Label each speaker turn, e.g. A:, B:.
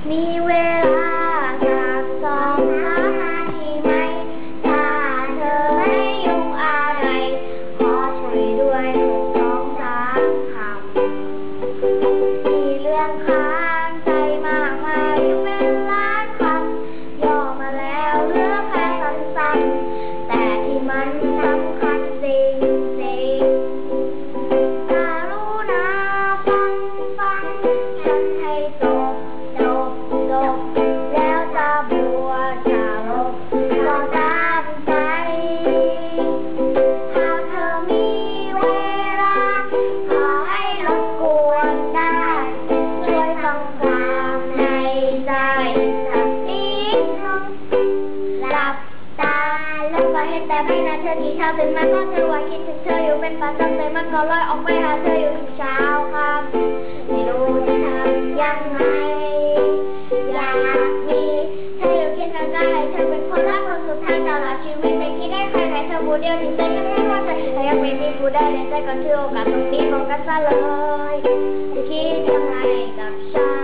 A: มีเวลาสัก2-3 นาทีไหมถ้าเธอไม่ยุ่งอะไรขอช่วยด้วย2-3 คำมีเรื่องค้างใจมากมายเป็นล้านคำย่อมาแล้วเหลือแค่สั้นๆแต่ที่มันสำคัญจริงถ้ารู้นะฟังฉันให้จบแล้วจะบวชจะลบก็ตามใจถ้าเธอมีเวลาขอให้รบกวนได้ช่วยฟังความในใจสักนิดนึงหลับตาแล้วก็เห็นแต่ไม่นานเธอกี่เช้าตื่นมาก็เธอว่าคิดถึงเธออยู่เป็นประจำใจมันก็ลอยออกไปหาเธออยู่ทุกเช้าครับไม่รู้จะทำยังไงอยากมีเธออยู่เคียงข้างกายเธอเป็นคนรักคนสุดท้ายตลอดชีวิตไม่คิดได้ใครไหนเธอผู้เดียวที่ใจยังไม่ว่าใจแต่ยังไม่มีผู้ใดในใจก่อนถือโอกาสตรงนี้บอกกันซะเลยจะคิดยังไงกับฉัน